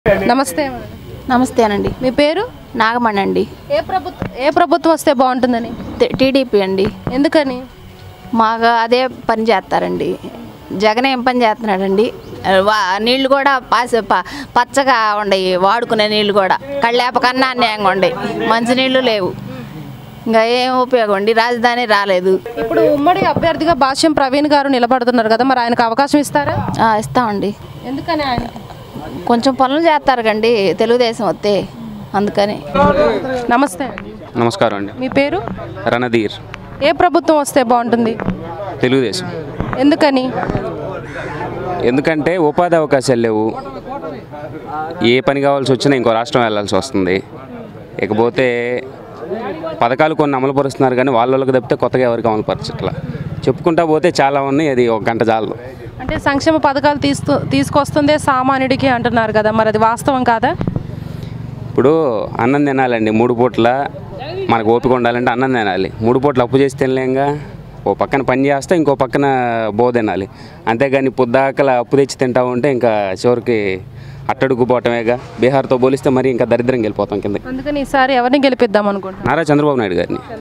నమస్తే. నమస్తేనండి. మీ పేరు? నాగమణి అండి. ఏ ప్రభుత్వం వస్తే బాగుంటుందని? టీడీపీ అండి. ఎందుకని? మాకు అదే పని చేస్తారండి. జగన్ ఏం పని చేస్తున్నాడండి? నీళ్ళు కూడా పచ్చగా ఉండయి, వాడుకునే నీళ్ళు కూడా కళ్ళేపకన్నా అన్యాయంగా ఉండయి, మంచి నీళ్ళు లేవు. ఇంకా ఏం ఉపయోగం అండి? రాజధాని రాలేదు. ఇప్పుడు ఉమ్మడి అభ్యర్థిగా భాష్యం ప్రవీణ్ గారు నిలబడుతున్నారు కదా, మరి ఆయనకు అవకాశం ఇస్తారా? ఇస్తామండి. ఎందుకని? ఆయన కొంచెం పనులు చేస్తారు కండి తెలుగుదేశం వస్తే, అందుకని. నమస్తే. నమస్కారం అండి. మీ పేరు? రణధీర్. ఏ ప్రభుత్వం వస్తే బాగుంటుంది? తెలుగుదేశం. ఎందుకని? ఎందుకంటే ఉపాధి అవకాశాలు లేవు, ఏ పని కావాల్సి వచ్చినా ఇంకో రాష్ట్రం వెళ్ళాల్సి వస్తుంది. ఇకపోతే పథకాలు కొన్ని అమలు పరుస్తున్నారు కానీ వాళ్ళకి తప్పితే కొత్తగా ఎవరికి అమలు పరచట్లా. చెప్పుకుంటా పోతే చాలా ఉన్నాయి, అది ఒక గంట చాలు. అంటే సంక్షేమ పథకాలు తీసుకొస్తుందే సామాన్యుడికి అంటున్నారు కదా, మరి అది వాస్తవం కాదా? ఇప్పుడు అన్నం తినాలండి, 3 పూట్ల మనకు ఓపిక ఉండాలంటే అన్నం తినాలి. 3 పూట్ల అప్పు చేసి తినలేంగా. ఓ పక్కన పని చేస్తే ఇంకో పక్కన బో తినాలి. అంతేగాని పొద్దాకల అప్పు తెచ్చి తింటా ఉంటే ఇంకా చివరికి అట్టడుగుపోవటమేగా. బీహార్తో పోలిస్తే మరి ఇంకా దరిద్రం వెళ్ళిపోతాం కింద. అందుకని ఈసారి ఎవరిని గెలిపిద్దాం అనుకుంటున్నారు? నారా చంద్రబాబు నాయుడు గారిని.